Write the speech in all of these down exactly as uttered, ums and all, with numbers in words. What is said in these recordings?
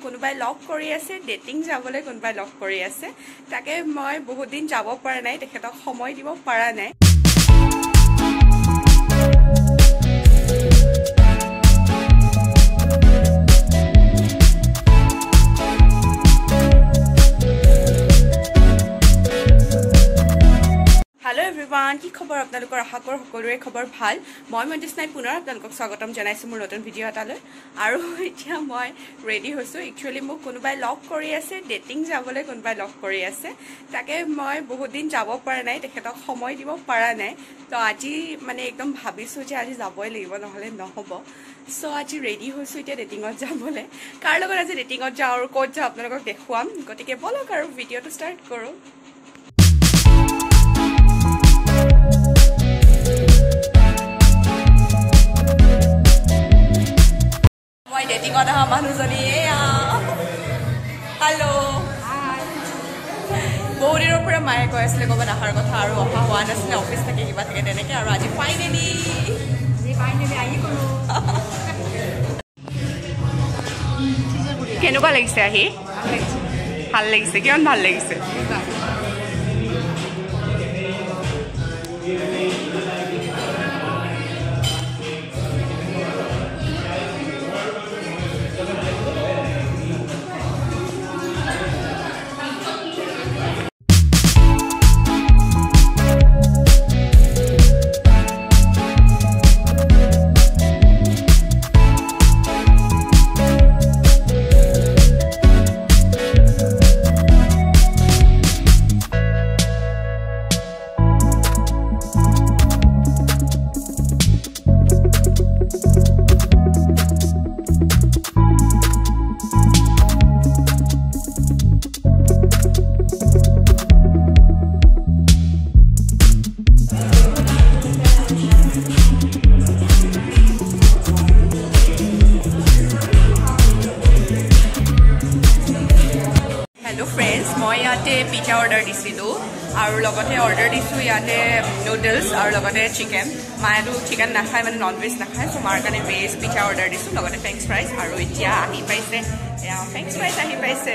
কোনোবাই লগ কৰি আছে ডেটিং যাবলৈ কোনোবাই লগ কৰি আছে তাকে মই বহুত দিন যাব পৰা নাই তেখেতক সময় দিব পৰা নাই Hello everyone, কি খবৰ আপোনালোকৰ আশা কৰো সকলোৰে খবৰ ভাল মই মন্দিসনাই পুনৰ আপোনালোকক স্বাগতম জনাইছো মোৰ নতুন ভিডিও এটালৈ আৰু এতিয়া মই ৰেডি হৈছো একচুয়ালি মোক কোনোবাই লগ কৰি আছে ডেটিং যাবলৈ কোনোবাই লগ কৰি আছে তাকে মই বহুত দিন যাব পৰা নাই তেখেতক সময় দিব পৰা নাই তো আজি মানে একদম ভাবিছো যে আজি যাবই লাগিব নহলে নহব সো আজি ৰেডি হৈছো এতিয়া ডেটিংত যাবলৈ কাৰ লগত আজি ডেটিংত যাওঁ আৰু ক'ত যাওঁ আপোনালোকক দেখুৱাম গতিকে বলক আৰু ভিডিওটো ষ্টাৰ্ট কৰো Dating on a Manuzani. Hello. Hi. Body over a mic or a slip of a hargotaro or one as an office taking about to get in a car. Finally, finally, are you going to? Can you go like say? Alex, again, Alex. Pizza order disilu aru logote order disu yate noodles aru logote chicken maidu chicken nakhai mane non veg nakhai so mar kane veg pizza order disu logote french fries aru itia ahi paise ya french fries ahi paise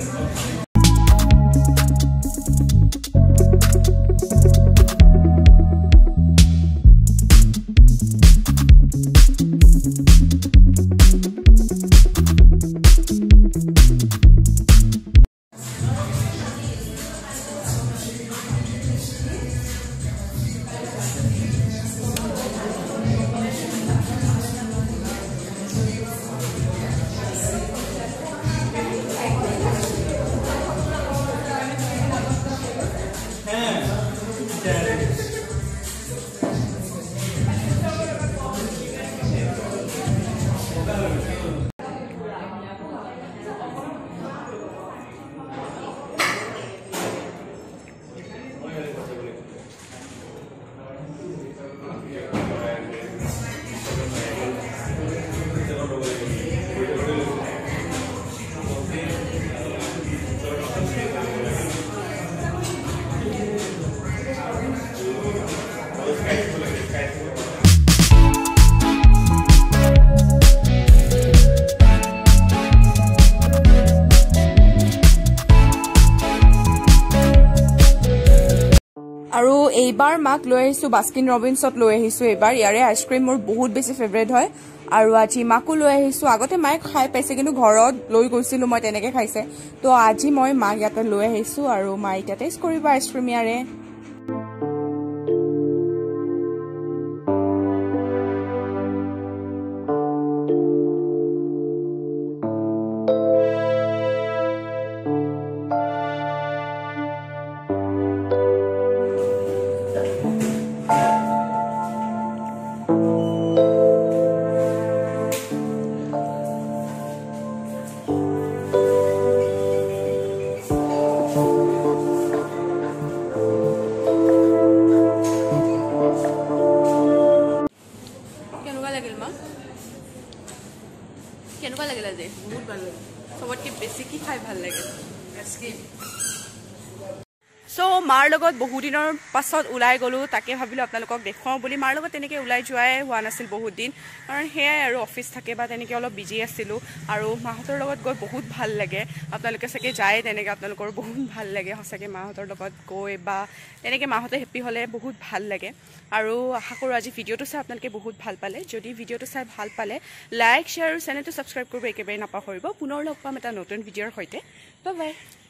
আৰু এইবাৰ মাক লৈ আহিছো Baskin ৰবিনছত লৈ আহিছো এইবাৰ ইয়াৰে ice cream মোৰ বহুত বেছি ফেভাৰিট হয় আৰু আজি মাকো লৈ আহিছো আগতে মাই খাই পাইছে কিন্তু ঘৰত লৈ গৈছিলো মই তেনেকে খাইছে তো আজি মই মাক ইয়াতে লৈ আহিছো আৰু মাই এটা টেষ্ট কৰিবা আইসক্ৰীম ইয়াৰে কেনেকুৱা লাগিলা যে বহুত ভাল লাগে সবতকে বেছি কি খাই ভাল লাগে আইসক্ৰীম চ' মাৰ লগত বহু দিনৰ পাছত ওলাই গ'লোঁ তাকে ভাবিলোঁ আপোনালোকক দেখুৱাওঁ বুলি মাৰ লগত তেনেকৈ ওলাই যোৱাই হোৱা নাছিল বহুত দিন কাৰণ সেয়াই আৰু অফিচ থাকে বা তেনেকৈ অলপ বিজি আছিলোঁ আৰু মাহঁতৰ লগত গৈ বহুত ভাল লাগে আপোনালোকে চাগে যায় তেনেকৈ আপোনালোকৰ বহুত ভাল লাগে সঁচাকৈ মাহঁতৰ লগত গৈ বা তেনেকৈ মাহঁতে হেপ্পী হ'লে বহুত ভাল লাগে আৰু আশা কৰোঁ আজি ভিডিঅ'টো চাই আপোনালোকে বহুত ভাল পালে যদি ভিডিঅ'টো চাই ভাল পালে লাইক শ্বেয়াৰ আৰু চেনেলটো ছাবস্ক্ৰাইব কৰিব একেবাৰে নাপাহৰিব পুনৰ লগ পাম এটা নতুন ভিডিঅ'ৰ সৈতে বাই বাই